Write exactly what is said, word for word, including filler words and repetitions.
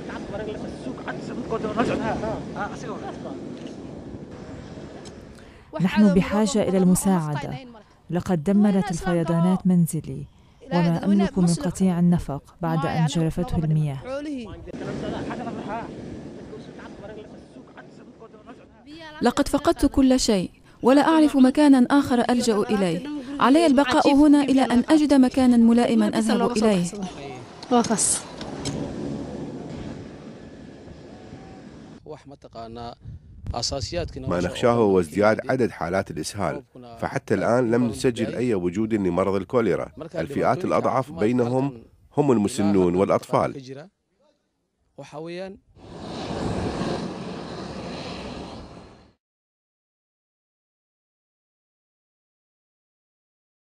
نحن بحاجة إلى المساعدة. لقد دمرت الفيضانات منزلي، وما أملك من قطيع النفق بعد أن جرفته المياه. لقد فقدت كل شيء، ولا أعرف مكانا آخر ألجأ إليه. علي البقاء هنا إلى أن أجد مكانا ملائما أذهب إليه. ما نخشاه هو ازدياد عدد حالات الإسهال، فحتى الآن لم نسجل أي وجود لمرض الكوليرا. الفئات الأضعف بينهم هم المسنون والأطفال.